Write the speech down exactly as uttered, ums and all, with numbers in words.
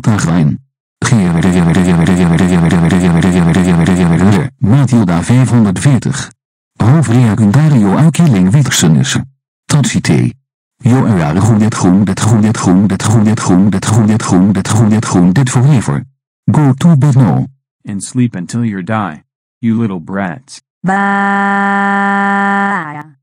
Matagwijn. Matilda vijfhonderdveertig. Hoofdreacundario uitkilling Wittersenisse. Tatsite. Jo erare groen dit groen dit groen dit groen dit groen dit groen dit groen dit groen dit groen dit groen dit forever. Go to bed now. And sleep until you die. You little brats. Bye.